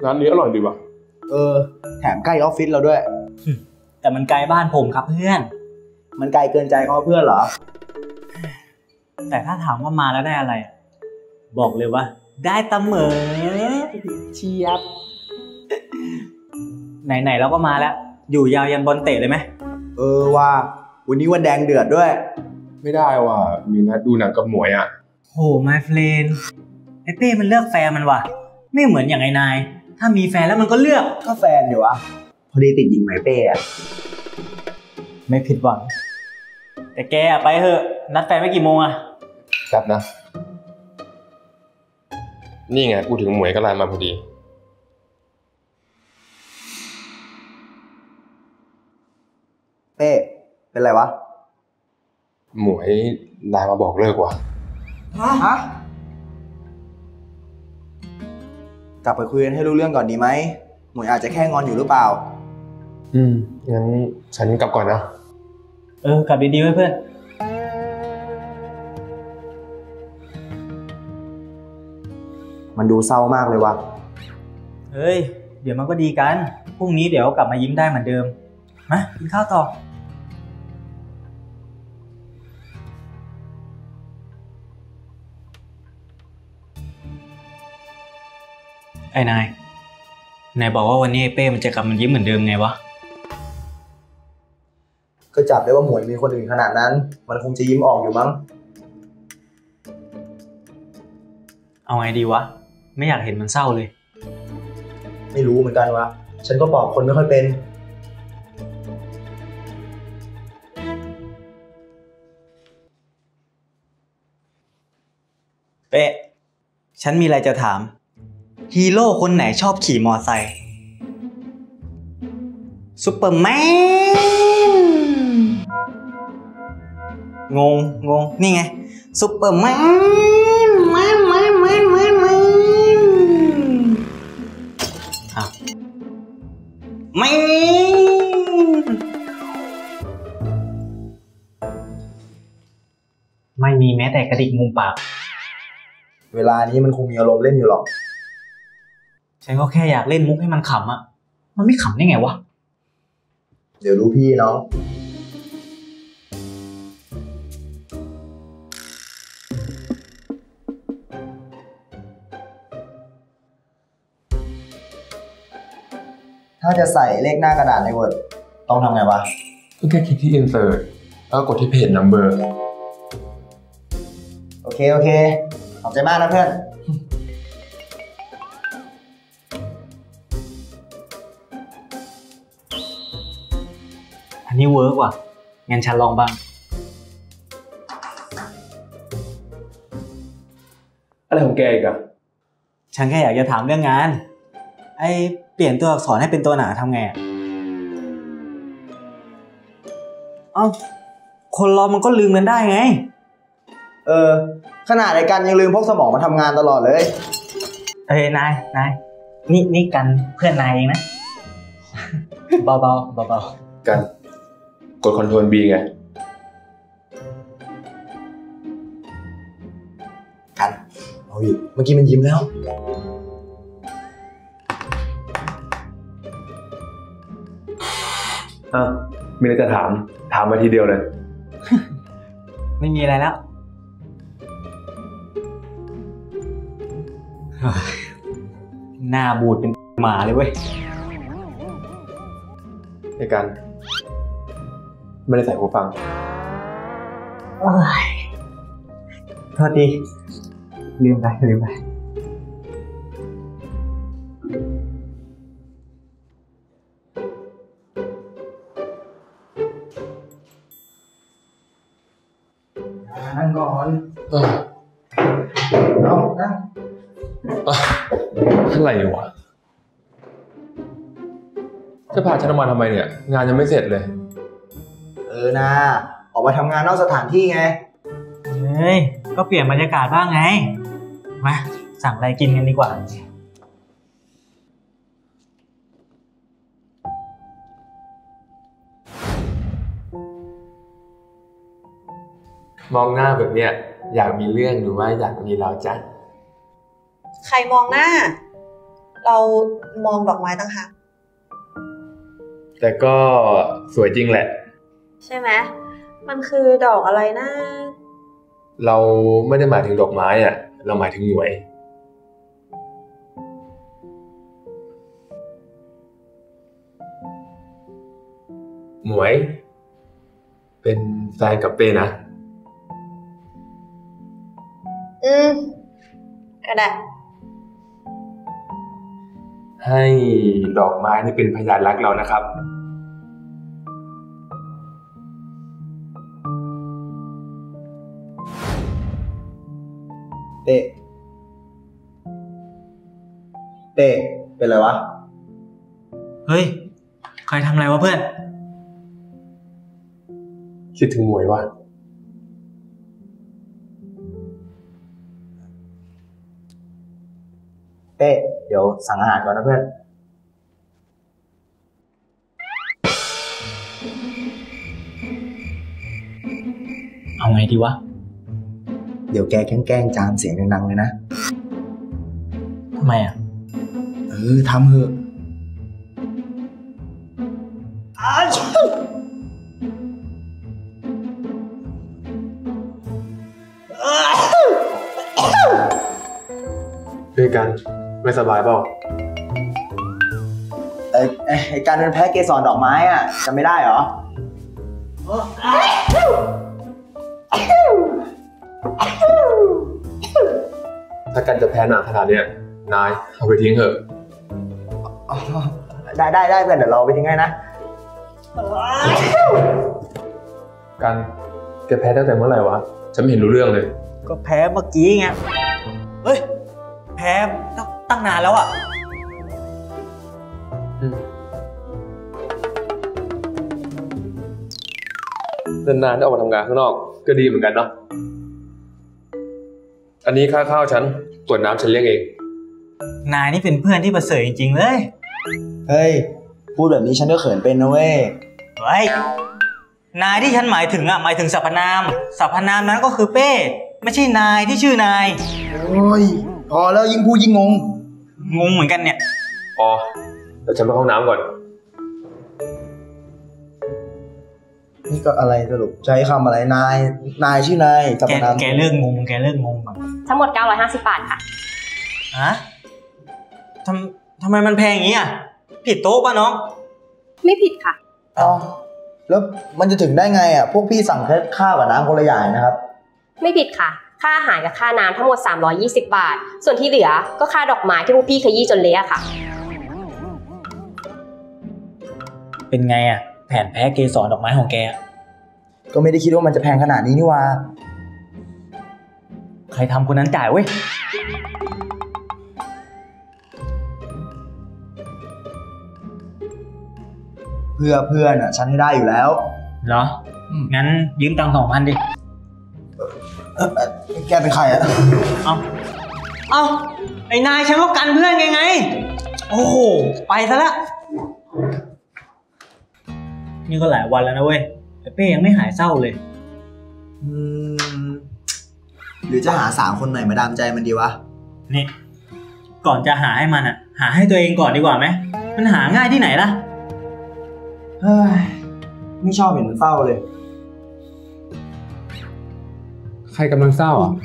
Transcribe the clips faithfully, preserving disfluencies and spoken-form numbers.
ร้านนี้อร่อยดีว่ะเออแถมใกล้ออฟฟิศเราด้วยแต่มันไกลบ้านผมครับเพื่อนมันไกลเกินใจเขาเพื่อนเหรอแต่ถ้าถามว่ามาแล้วได้อะไรบอกเลยว่าได้เสมอเชียบไหนๆเราก็มาแล้วอยู่ยาวยันบอลเตะเลยไหมเออว่าวันนี้วันแดงเดือดด้วยไม่ได้ว่ะมีนัดดูหนังกับหมวยอ่ะโห my friend ไอ้เป้มันเลือกแฟนมันว่ะไม่เหมือนอย่างไอ้นายถ้ามีแฟนแล้วมันก็เลือกก็แฟนเดี๋ยววะพอดีติดหญิงไหมเป้อะไม่ผิดหวังแต่แกไปเถอะนัดแฟนไว้กี่โมงอะจับนะนี่ไงกูถึงหมวยก็ไลน์มาพอดีเป้เป็นไรวะหมวยไลน์มาบอกเลิกว่ะฮะกลับไปคุยกันให้รู้เรื่องก่อนดีไหมหมวยอาจจะแค่งอนอยู่หรือเปล่าอืมงั้นฉันกลับก่อนนะเออกลับดีๆไว้เพื่อนมันดูเศร้ามากเลยวะเฮ้ยเดี๋ยวมันก็ดีกันพรุ่งนี้เดี๋ยวกลับมายิ้มได้เหมือนเดิมมากินข้าวต่อไอ้นายนายบอกว่าวันนี้ไอ้เป้มันจะกลับมายิ้มเหมือนเดิมไงวะก็จับได้ว่าหมวยมีคนอื่นขนาดนั้นมันคงจะยิ้มออกอยู่มั้งเอาไงดีวะไม่อยากเห็นมันเศร้าเลยไม่รู้เหมือนกันวะฉันก็บอกคนไม่ค่อยเป็นเป๊ะฉันมีอะไรจะถามฮีโร่คนไหนชอบขี่มอไซค์ซุปเปอร์แมนงงงงนี่ไงซุปเปอร์แมนแมนแมนแมนแมนแมนอ้าวแมนไม่มีแม้แต่กระดิกมุมปากเวลานี้มันคงมีอารมณ์เล่นอยู่หรอกฉันก็แค่อยากเล่นมุกให้มันขำอ่ะมันไม่ขำได้ไงวะเดี๋ยวรู้พี่น้องถ้าจะใส่เลขหน้ากระดาษใน Word ต้องทำไงวะก็แค่คลิกที่ Insert แล้วกดที่ Page Number โอเคโอเคขอบใจมากนะเพื่อนอันนี้เวิร์กว่ะงั้นฉันลองบ้างอะไรของแกอีกอะฉันแค่อยากจะถามเรื่องงานไอเปลี่ยนตัวอักษรให้เป็นตัวหนาทำไงอ่ะเอ้าคนเรามันก็ลืมกันได้ไงเออขนาดไอ้กันยังลืมพกสมองมาทำงานตลอดเลยเอ้ยนายนายนี่นี่กันเพื่อนนายเองนะเบาเบาเบาเบากันกด Ctrl B ไงกันเอาอีกเมื่อกี้มันยิ้มแล้วอ่ะมีอะไรจะถามถามมาทีเดียวเลยไม่มีอะไรแล้วหน้าบูดเป็นหมาเลยเว้ยในการไม่ได้ใส่หูฟังโทษดีลืมไปลืมไปนั่งก่อนเออเอานั่งอะไรวะจะพาฉันมาทำไมเนี่ยงานยังไม่เสร็จเลยเออนะออกมาทำงานนอกสถานที่ไงเฮ้ยก็เปลี่ยนบรรยากาศบ้างไงมาสั่งอะไรกินกันดีกว่ามองหน้าแบบเนี้ยอยากมีเรื่องหรือว่าอยากมีเราจ๊ะใครมองหน้าเรามองดอกไม้ต่างหากแต่ก็สวยจริงแหละใช่ไหมมันคือดอกอะไรนะเราไม่ได้หมายถึงดอกไม้อ่ะเราหมายถึงหมวยหมวยเป็นแฟนกับเป้นะอืมก็ได้ให้ดอกไม้นี่เป็นพยานรักเรานะครับเต้เต้เป็นไรวะเฮ้ยใครทำอะไรวะเพื่อนคิดถึงหมวยว่ะเต้เดี๋ยวสั่งอาหารก่อนนะเพื่อนเอาไงดีวะเดี๋ยวแกแกล้งจามเสียงดังๆเลยนะทำไมอ่ะเออทำเถอะด้วยกันไม่สบายเปล่าไอ้ไอ้การเป็นแพ้เกสรดอกไม้อ่ะจำไม่ได้เหรอถ้ากันจะแพ้หนักขนาดเนี้ยนายเอาไปทิ้งเถอะได้ได้ได้เพื่อนเดี๋ยวเราไปทิ้งให้นะกันแกแพ้ตั้งแต่เมื่อไหร่วะฉันไม่เห็นรู้เรื่องเลยก็แพ้เมื่อกี้ไงเฮ้ยแพ้ตั้งนานแล้วอ่ะนานๆได้ออกมาทำงานข้างนอกก็ดีเหมือนกันเนาะอันนี้ค่าข้าวฉันส่วนน้ำฉันเลี้ยงเองนายนี่เป็นเพื่อนที่ประเสริฐจริงๆเลยเฮ้ยพูดแบบนี้ฉันก็เขินเป็นนะเว้ยเฮ้ยนายที่ฉันหมายถึงอ่ะหมายถึงสรรพนามสรรพนามนั้นก็คือเป้ไม่ใช่นายที่ชื่อนายโอ้ยพอแล้วยิ่งพูดยิ่งงงงงเหมือนกันเนี่ยอ๋อเดี๋ยวฉันไปห้องน้ำก่อนนี่ก็อะไรสรุปใช้คำอะไรนายนายชื่อนายสรรพนามแกเลิกงงแกเลิกงงก่อนทั้งหมดเก้าร้อยห้าสิบบาทค่ะฮะทำทำไมมันแพงอย่างนี้อ่ะผิดโต๊ะป่ะน้องไม่ผิดค่ะอ๋อแล้วมันจะถึงได้ไงอ่ะพวกพี่สั่งแค่ข้าวกับน้ำคนละอย่างนะครับไม่ผิดค่ะค่าอาหารกับค่าน้ำทั้งหมดสามร้อยยี่สิบบาทส่วนที่เหลือก็ค่าดอกไม้ที่พวกพี่ขยี้จนเละค่ะเป็นไงอ่ะแผนแพ้เกสรดอกไม้ของแกก็ไม่ได้คิดว่ามันจะแพงขนาดนี้นี่ว่าใครทำคนนั้นจ่ายเว้ยเพื่อเพื่อนอ่ะฉันให้ได้อยู่แล้วเหรองั้นยืมตังค์สองพันดิแกเป็นใครอ่ะเอาเอาไอ้นายฉันก็กันเพื่อนไงไงโอ้โหไปซะละนี่ก็หลายวันแล้วนะเว้ยแต่เป้ยังไม่หายเศร้าเลยอืมหรือจะหาสาวคนใหม่มาดามใจมันดีวะนี่ก่อนจะหาให้มันอ่ะหาให้ตัวเองก่อนดีกว่าไหมมันหาง่ายที่ไหนล่ะเฮ้ยไม่ชอบเห็นมันเศร้าเลยใครกำลังเศร้าอ่ะ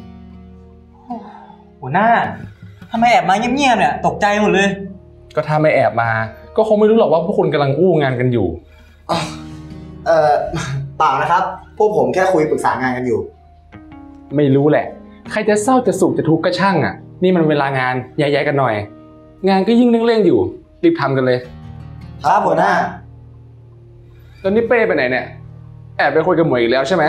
หัวหน้าทำไมแอบมาเงียบๆเนี่ยตกใจหมดเลยก็ถ้าไม่แอบมาก็คงไม่รู้หรอกว่าพวกคุณกำลังอู้งานกันอยู่เออเปล่านะครับพวกผมแค่คุยปรึกษางานกันอยู่ไม่รู้แหละใครจะเศร้าจะสุขจะทุกข์ก็ช่างอ่ะนี่มันเวลางานแยกๆกันหน่อยงานก็ยิ่งเร่งๆอยู่รีบทำกันเลยครับหัวหน้าแล้วนี่เป้ไปไหนเนี่ยแอบไปคุยกับหมวยอีกแล้วใช่ไหม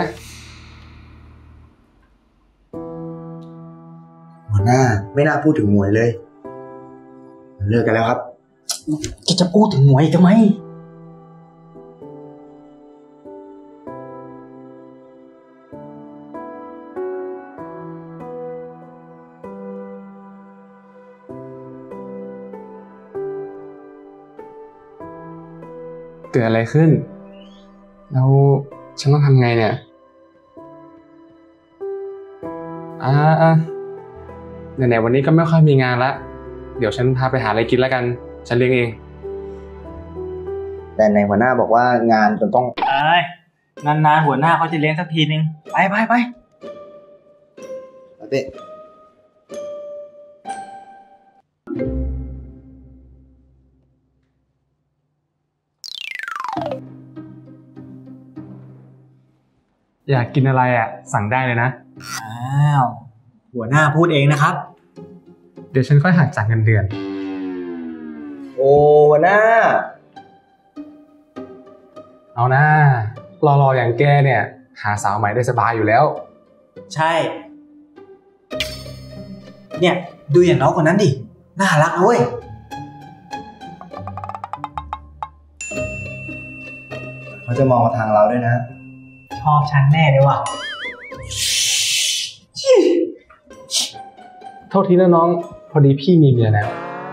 หัวหน้าไม่น่าพูดถึงหมวยเลยเลิกกันแล้วครับจะพูดถึงหมวยทำไมเกิดอะไรขึ้นแล้วฉันต้องทำไงเนี่ยอ่าไหนๆวันนี้ก็ไม่ค่อยมีงานละเดี๋ยวฉันพาไปหาอะไรกินแล้วกันฉันเลี้ยงเองแต่ในหัวหน้าบอกว่างานจนต้องไอ้นานๆหัวหน้าเขาจะเลี้ยงสักทีนึงไปไปไปเต้อยากกินอะไรอ่ะสั่งได้เลยนะอ้าวหัวหน้าพูดเองนะครับเดี๋ยวฉันค่อยหักจากเงินเดือนโอ้หัวหน้าเอาหน้ารอๆอย่างแกเนี่ยหาสาวใหม่ได้สบายอยู่แล้วใช่เนี่ยดูอย่างน้องคนนั้นดิน่ารักเว้ยเขาจะมองมาทางเราด้วยนะชอบฉันแน่เลยว่ะโทษทีนะน้องพอดีพี่มีเมียแล้ว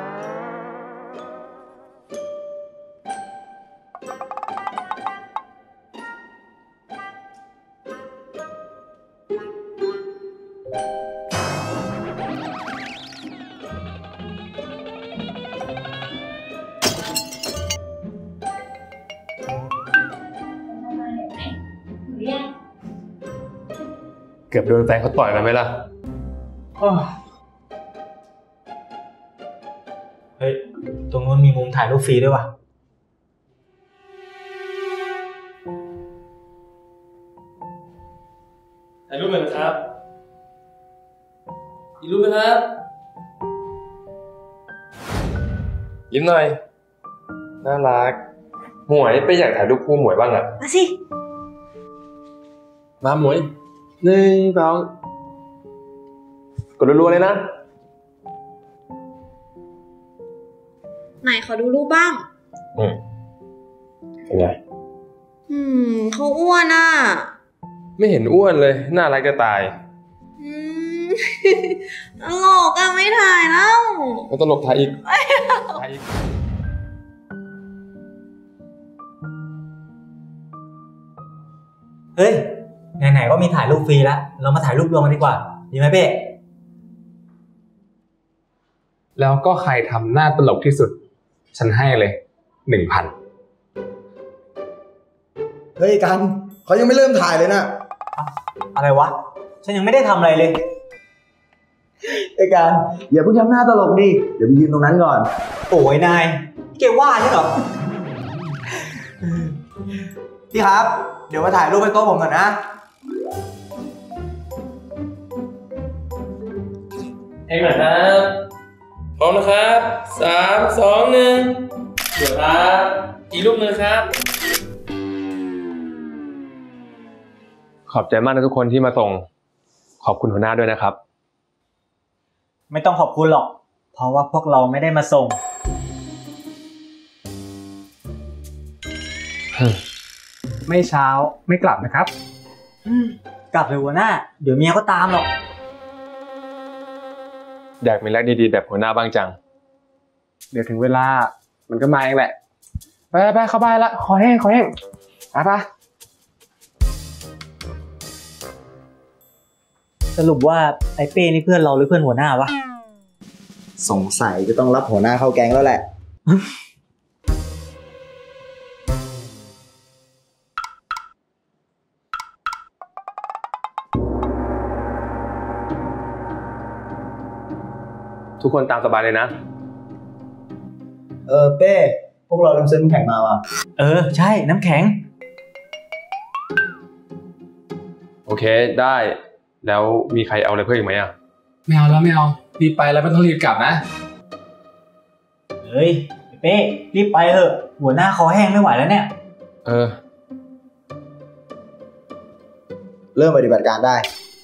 เกือบโดนแฟนเขาต่อยแล้วไหมล่ะเฮ้ยตรงนู้นมีมุมถ่ายรูปฟรีด้วยว่ะถ่ายรูปเลยนะครับอีกรูปนะครับยิ้มหน่อยน่ารักหมวยไปอยากถ่ายรูปคู่หมวยบ้างอ่ะมาสิมาหมวยหนึ่งสองกดรัวๆเลยนะไหนขอดูรูปบ้างอืมเป็นไงอืมเขาอ้วนอ่ะไม่เห็นอ้วนเลยน่ารักจะตายอืมตลกอ่ะไม่ถ่ายแล้วตลกถ่ายอีกถ่ายอีกเฮ้ยไหนๆก็มีถ่ายรูปฟรีแล้วเรามาถ่ายรูปรวมกันดีกว่าดีไหมเป้แล้วก็ใครทำหน้าตลกที่สุดฉันให้เลยหนึ่งพันเฮ้ยกันเขายังไม่เริ่มถ่ายเลยนะอะไรวะฉันยังไม่ได้ทำอะไรเลยไอ้กันอย่าเพิ่งทำหน้าตลกดิเดี๋ยวไปยืนตรงนั้นก่อนโอ้ยนายเกี่ยวว่าใช่เหรอพี่ครับเดี๋ยวมาถ่ายรูปให้โต๊ะผมก่อนนะเองหน่อยครับพร้อมนะครับสามสองหนึ่งเดี๋ยวครับอีกรูปนึงครับขอบใจมากนะทุกคนที่มาส่งขอบคุณหัวหน้าด้วยนะครับไม่ต้องขอบคุณหรอกเพราะว่าพวกเราไม่ได้มาส่งไม่เช้าไม่กลับนะครับกลับเลยหัวหน้าเดี๋ยวเมียก็ตามหรอกอยากมีรักดีๆแบบหัวหน้าบ้างจังเดี๋ยวถึงเวลามันก็มาเองแหละไปไปเข้าบ้านละขอแห้งขอแห้งไปปะสรุปว่าไอ้เป้นี่เพื่อนเราหรือเพื่อนหัวหน้าวะสงสัยจะต้องรับหัวหน้าเข้าแก๊งแล้วแหละทุกคนตามสบายเลยนะเออเป้พวกเราลืมซื้อน้ำแข็งมาว่ะเออใช่น้ำแข็งโอเคได้แล้วมีใครเอาอะไรเพิ่มอีกไหมอ่ะไม่เอาแล้วไม่เอารีบไปแล้วไม่ต้องรีบกลับนะเฮ้ยเป้รีบไปเถอะหัวหน้าคอแห้งไม่ไหวแล้วเนี่ยเออเริ่มปฏิบัติการได้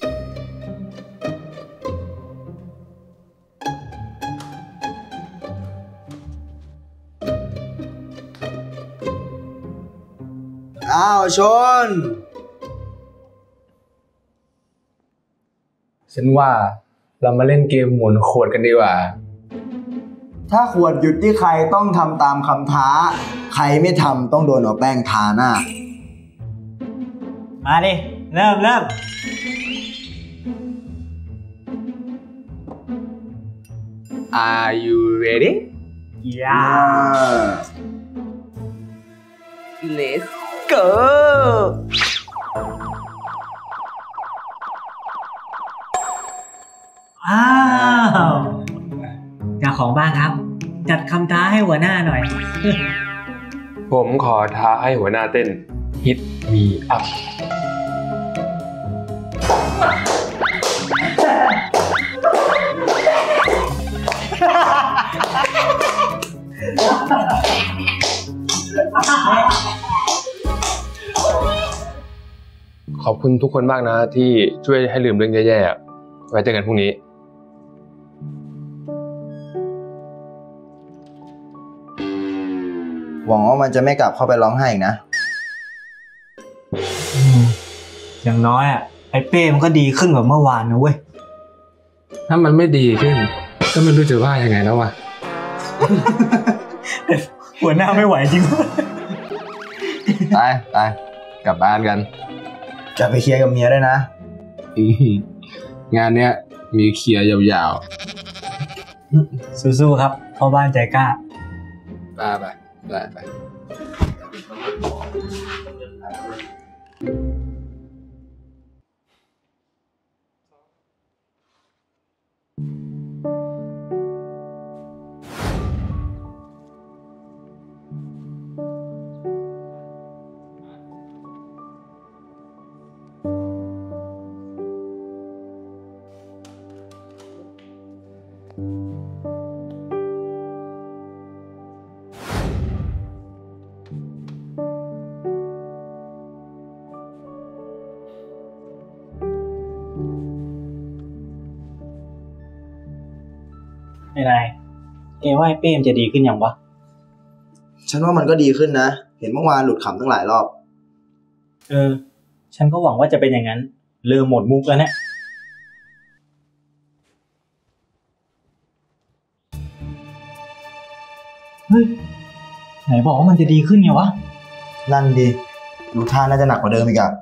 อ้าวชนฉันว่าเรามาเล่นเกมหมุนขวดกันดีกว่าถ้าขวดหยุดที่ใครต้องทำตามคำท้าใครไม่ทำต้องโดนเอาแป้งทาหน้ามาดิเริ่มเริ่ม Are you ready? Yeah Let's go อ้าวเจ้าของบ้านครับ จัดคำท้าให้หัวหน้าหน่อยผมขอท้าให้หัวหน้าเต้น Hit Me Up ขอบคุณทุกคนมากนะที่ช่วยให้ลืมเรื่องแย่ๆไว้เจอกันพรุ่งนี้หวังว่ามันจะไม่กลับเข้าไปร้องไห้อีกนะอย่างน้อยอ่ะไอ้เป้มันก็ดีขึ้นกว่าเมื่อวานนะเว้ยถ้ามันไม่ดีขึ้น ก็ไม่รู้จะว่ายังไงแล้ววะหัวหน้าไม่ไหวจริงไปไปกลับบ้านกันจะไปเคลียร์กับเมียด้วยนะงานเนี้ยมีเคลียร์ยาวสู้ๆครับพ่อบ้านใจกล้าๆไปไปไปไปไม่ได้เอว่าไอ้เป้มจะดีขึ้นอย่างวะฉันว่ามันก็ดีขึ้นนะ เห็นเมื่อวานหลุดขำตั้งหลายรอบเออ ฉันก็หวังว่าจะเป็นอย่างนั้นเริ่มหมดมุกแล้วเนี่ยเฮ้ยไหนบอกว่ามันจะดีขึ้นไงวะนั่นดีดูท่าน่าจะหนักกว่าเดิมอีกอะ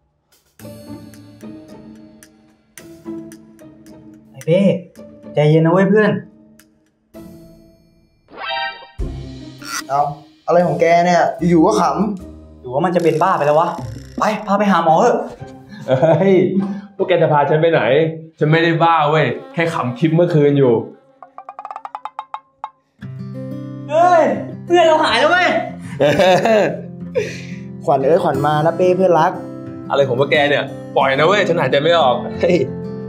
ไอ้เป้ใจเย็นนะเว้ยเพื่อนเอาอะไรของแกเนี่ยอยู่ๆก็ขหรือว่ามันจะเป็นบ้าไปแล้ววะ ไปพาไปหาหมอเถอะเฮ้ย พวกแกจะพาฉันไปไหน ฉันไม่ได้บ้าเว้ย แค่ขำคลิปเมื่อคืนอยู่เฮ้ย เพื่อนเราหายแล้วเว้ยำ ขวัญเอ้ยขวัญมานะเป้เพื่อนรักอะไรของพวกแกเนี่ย ปล่อยนะเว้ย ฉันหายใจไม่ออก เฮ้ย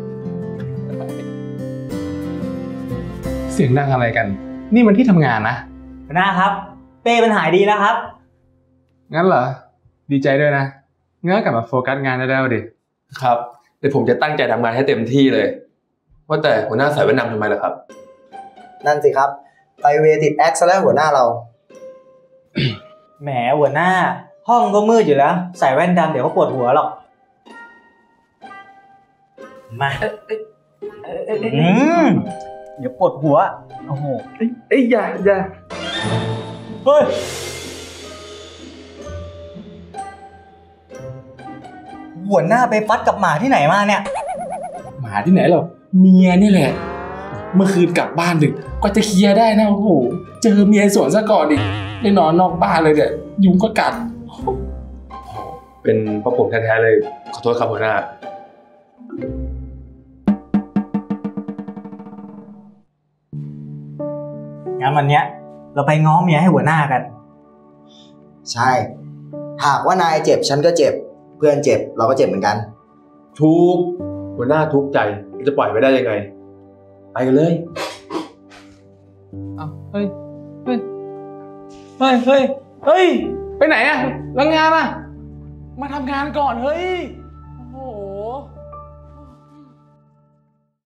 เสียงดังอะไรกัน นี่มันที่ทำงานนะหัวหน้าครับ เป้มันหายดีแล้วครับงั้นเหรอ ดีใจด้วยนะงั้นกลับมาโฟกัสงานได้แล้วดิครับ เดี๋ยวผมจะตั้งใจทำงานให้เต็มที่เลย ว่าแต่หัวหน้าใส่แว่นดำทำไมล่ะครับนั่นสิครับ ไปเวติดแอคซะแล้วหัวหน้าเราแหมหัวหน้า ห้องก็มืดอยู่แล้ว ใส่แว่นดำเดี๋ยวก็ปวดหัวหรอก มาอืมเดี๋ยวปวดหัว โอ้โหเอ้ยอย่าอย่าเฮ้ย หัวหน้าไปฟัดกับหมาที่ไหนมาเนี่ยหมาที่ไหนหรอเมียนี่แหละ เมื่อคืนกลับบ้านดึกก็จะเคลียร์ได้นะโอ้โหเจอเมียสวนซะก่อนอีกได้นอนนอกบ้านเลยเนี่ยยุงก็กัดเป็นเพราะผมแท้ๆเลย ขอโทษครับหัวหน้างั้นวันเนี้ยเราไปง้อเมียให้หัวหน้ากันใช่ หากว่านายเจ็บฉันก็เจ็บ เพื่อนเจ็บเราก็เจ็บเหมือนกันทุกหัวหน้าทุกข์ใจจะปล่อยไม่ได้ยังไง ไปกันเลยอ้าวเฮ้ยเฮ้ยเฮ้ยเฮ้ยเฮ้ยไปไหนอะแล้วงานอะมาทำงานก่อนเฮ้ย